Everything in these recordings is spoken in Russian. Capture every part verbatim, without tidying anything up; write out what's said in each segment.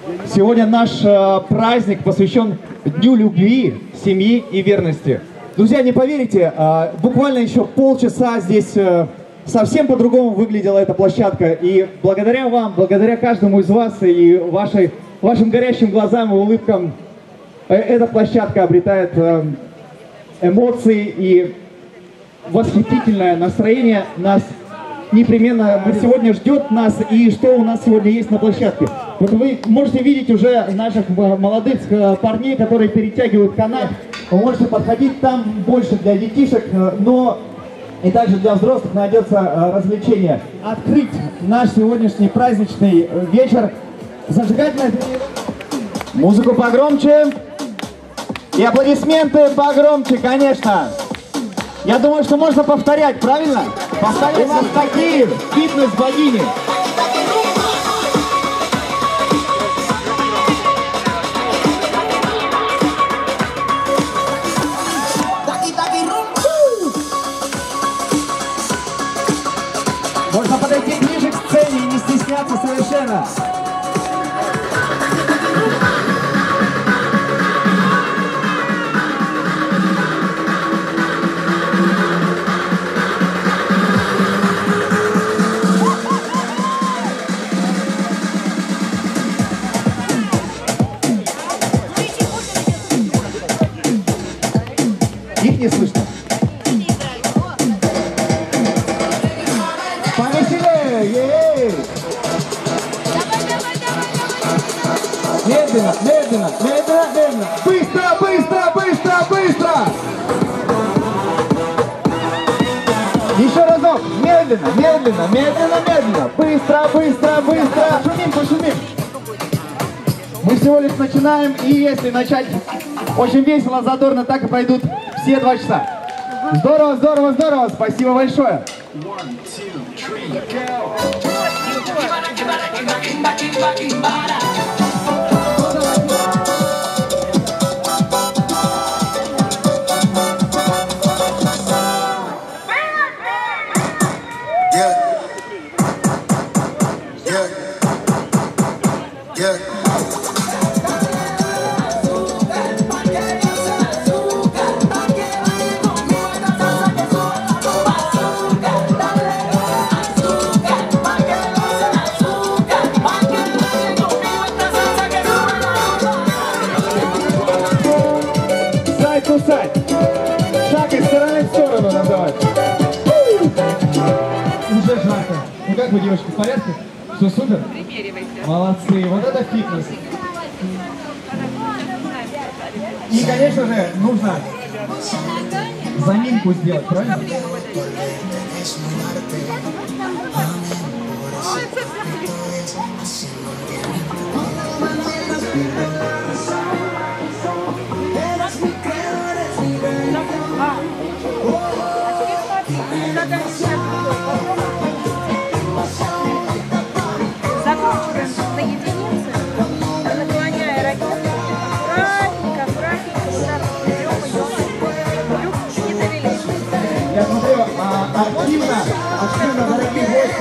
Сегодня наш э, праздник посвящен Дню любви, семьи и верности. Друзья, не поверите, э, буквально еще полчаса здесь э, совсем по-другому выглядела эта площадка. И благодаря вам, благодаря каждому из вас и вашей, вашим горящим глазам и улыбкам, э, эта площадка обретает э, эмоции и восхитительное настроение. Нас непременно сегодня ждет нас, и что у нас сегодня есть на площадке. Вот вы можете видеть уже наших молодых парней, которые перетягивают канат. Вы можете подходить, там больше для детишек, но и также для взрослых найдется развлечение. Открыть наш сегодняшний праздничный вечер. Зажигательная музыку погромче и аплодисменты погромче, конечно. Я думаю, что можно повторять, правильно? Повторять. У нас такие фитнес-богини. Можно подойти ближе к сцене и не стесняться совершенно. Их не слышно. Повеселее! Ей! Медленно, медленно, медленно, медленно. Быстро, быстро, быстро, быстро! Еще разок. Медленно, медленно, медленно, медленно. Быстро, быстро, быстро. Пошумим, пошумим. Мы всего лишь начинаем, и если начать очень весело, задорно, так и пойдут все два часа. Здорово, здорово, здорово. Спасибо большое. Кусать. Шаг из стороны в сторону называть. Уже жарко. Ну как вы, девушки, в порядке? Все супер? Молодцы. Вот это фитнес. И, конечно же, нужно заминку сделать, правильно? Закручиваем на единицы, наклоняя ракету. Аккуратненько, аккуратненько, берем ее. Люк не довели. Я смотрю, а, активно, активно, дорогие гости.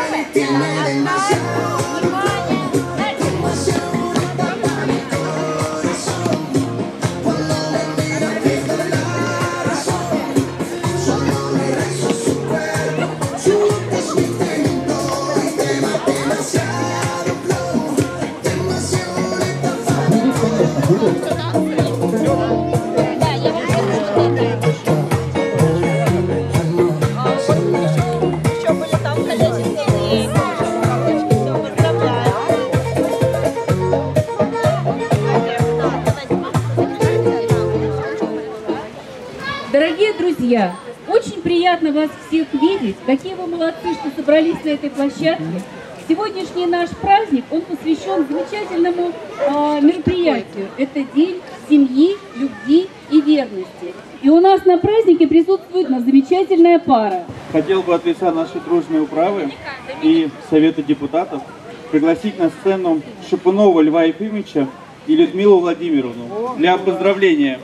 Дорогие друзья, очень приятно вас всех видеть. Какие вы молодцы, что собрались на этой площадке. Сегодняшний наш праздник, он посвящен замечательному э, мероприятию. Это День семьи, любви и верности. И у нас на празднике присутствует нас замечательная пара. Хотел бы от лица нашей дружной управы и Совета депутатов пригласить на сцену Шипунова Льва Ефимовича и Людмилу Владимировну для поздравления.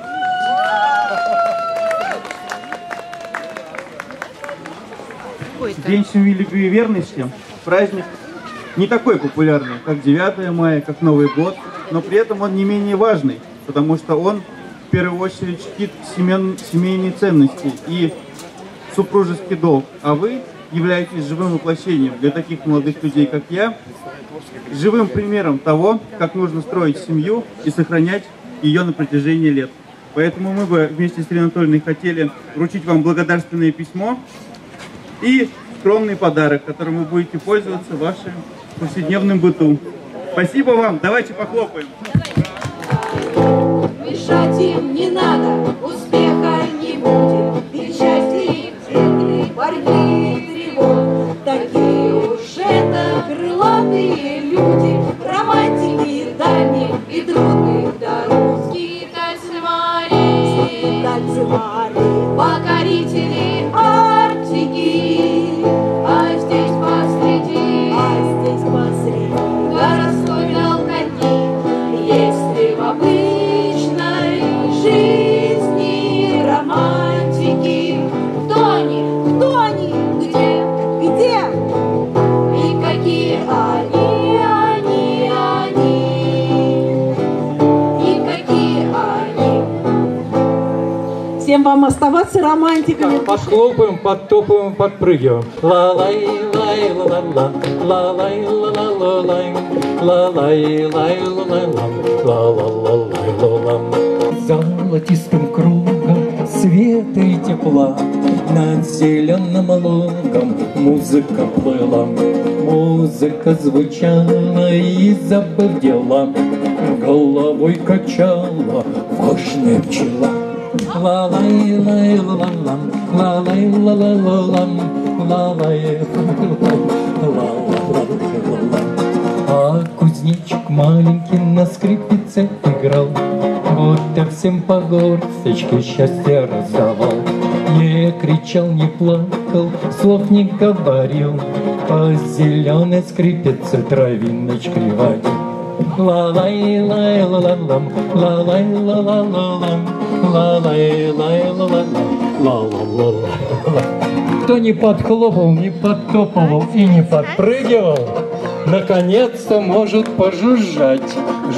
День семьи, любви и верности. Праздник не такой популярный, как девятое мая, как Новый год, но при этом он не менее важный, потому что он в первую очередь чтит семен, семейные ценности и супружеский долг, а вы являетесь живым воплощением для таких молодых людей, как я, живым примером того, как нужно строить семью и сохранять ее на протяжении лет. Поэтому мы бы вместе с Ириной Анатольевной хотели вручить вам благодарственное письмо и скромный подарок, которым вы будете пользоваться в вашем повседневном быту. Спасибо вам, давайте похлопаем. Мешать им не надо, успеха не будет, и счастье их борьбы и тревог. Такие уж это крылатые люди, романтики дальних и трудных дорог. Скитальцы-мари, покорители Арктики, а здесь посреди, а здесь посреди городской толкотни, если в обычной жизни романтики, кто они, кто они, где, где, и какие они, они, они, и какие они. Всем вам оставаться романтиками. Подхлопаем, подтопаем, подпрыгиваем. Ла-лай-лай, ла-ла-ла, ла-лай, ла-ла-ла-лай, ла-лай, лай-ла-ла-ла, ла-ла-ла-лай, ла-ла. Золотистым кругом света и тепла над зеленым лугом музыка плыла. Музыка звучала и, забыв дела, головой качала важная пчела. Ла-лай, лай, ла-ла-лам, ла-лай, ла-ла-ла-лам, ла-лай, ла-ла-ла-ла-ла. А кузнечик маленький на скрипице играл, будто всем по горсточке счастья раздавал. Не кричал, не плакал, слов не говорил, по зеленой скрипице травиночкой водил. Ла-лай, лай, ла-ла-лам, ла-лай, ла-ла-ла-лам, ла-лай, лай, ла-ла-лам, ла-ла-ла-ла. Кто не подхлопал, не подтопывал и не подпрыгивал, наконец-то может пожужжать.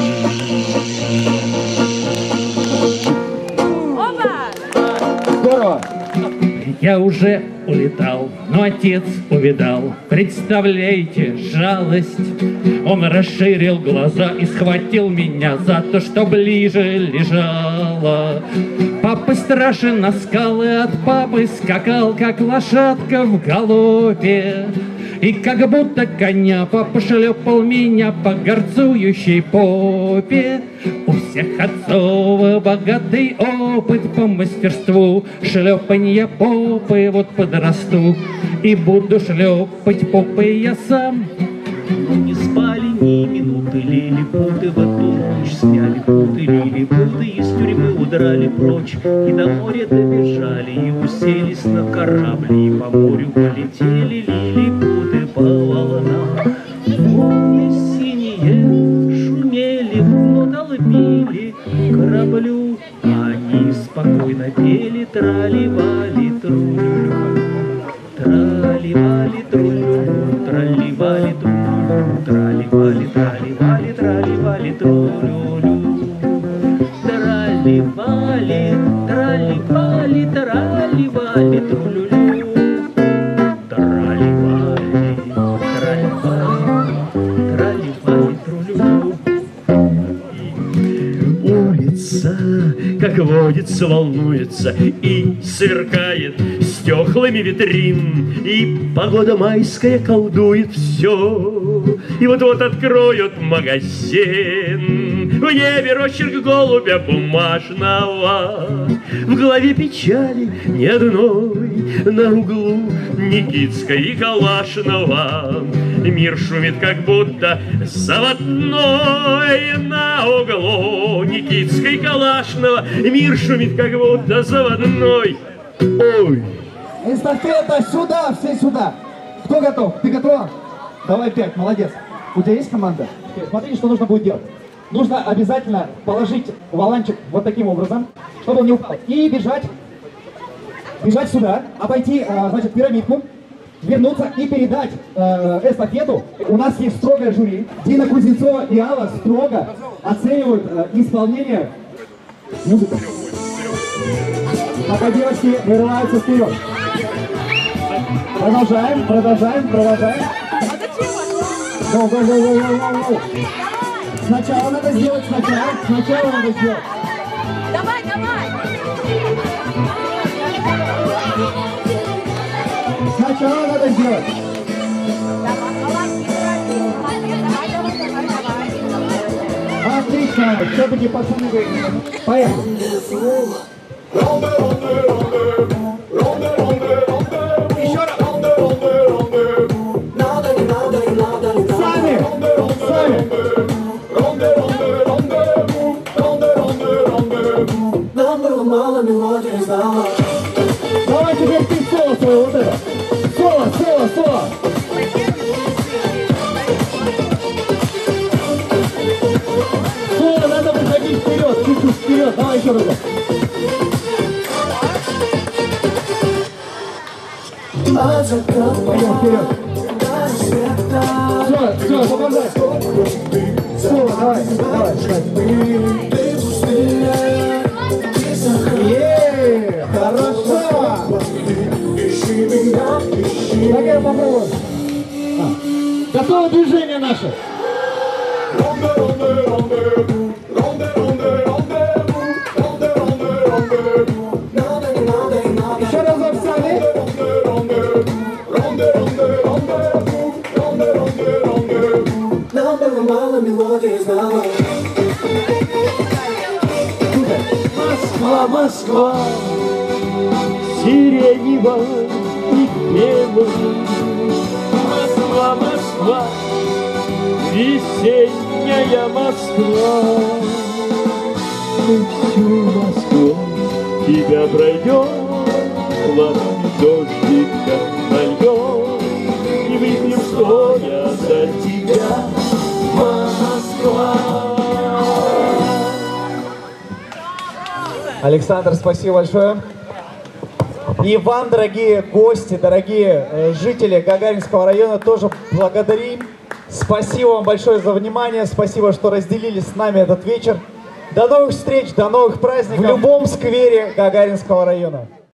Здорово! Я уже улетал, но отец увидал. Представляете, жалость. Он расширил глаза и схватил меня за то, что ближе лежала. Папа страшен на скалы, от папы скакал, как лошадка в галопе. И как будто коня папа шлепал меня по горцующей попе. У всех отцов богатый опыт по мастерству шлепанья попы. Вот подрасту и буду шлепать попы я сам. Не спали ни минуты, лилипуты в эту ночь, сняли путы, лилипуты из тюрьмы удрали прочь, и до моря добежали, и уселись на корабли, и по морю полетели лилипуты по волнам. Волны синие шумели, но толпили кораблю, а они спокойно пели трали-вали, тру-лю-лю. Трали-вали, тру-лю-лю, трали-вали, тру-лю-лю, трали-вали, трали-вали, трали-вали, тру-лю-лю. Трали-вали, трали-вали, трали-вали, тру-лю-лю. Трали-вали, трали-вали, трали-вали, тру-лю-лю. Улица, как водится, волнуется и сверкает стеклами витрин, и погода майская колдует все, и вот-вот откроют магазин. В небе росчерк голубя бумажного, в голове печали ни одной, на углу Никитской и Калашного. Мир шумит, как будто заводной, на углу Никитской и Калашного. Мир шумит, как будто заводной. Ой! Эстафета сюда, все сюда. Кто готов? Ты готова? Давай пять, молодец. У тебя есть команда? Смотри, что нужно будет делать. Нужно обязательно положить валанчик вот таким образом, чтобы он не упал. И бежать, бежать сюда, обойти, значит, пирамидку. вернуться и передать э, эстафету. У нас есть строгое жюри. Дина Кузнецова и Алла строго оценивают э, исполнение музыки. Пока девочки вырываются вперед. Продолжаем, продолжаем, продолжаем. Go, go, go, go, go, go, go. Сначала надо сделать, сначала, сначала надо сделать. Давай, давай! Сначала надо сделать. Отлично, все-таки пацаны выиграли. Поехали. Еще раз. Сами, сами. Давай теперь ты соло свое, вот это. Соло, соло, соло. Соло, надо выходить вперед, чуть-чуть вперед. Давай еще разок. Пойдем вперед. Все, все, помогай. Соло, давай, давай. Еее, хорошо. Давай попробуем. А. Готово движение наше. Еще разок сами. Москва, Москва, сиреневая и белая. Москва, Москва, весенняя Москва. Мы всю Москву тебя пройдем, ладонь дождика нальем, и выпьем стоя за тебя, Москва. Александр, спасибо большое. И вам, дорогие гости, дорогие э, жители Гагаринского района, тоже благодарим. Спасибо вам большое за внимание, спасибо, что разделили с нами этот вечер. До новых встреч, до новых праздников в любом сквере Гагаринского района.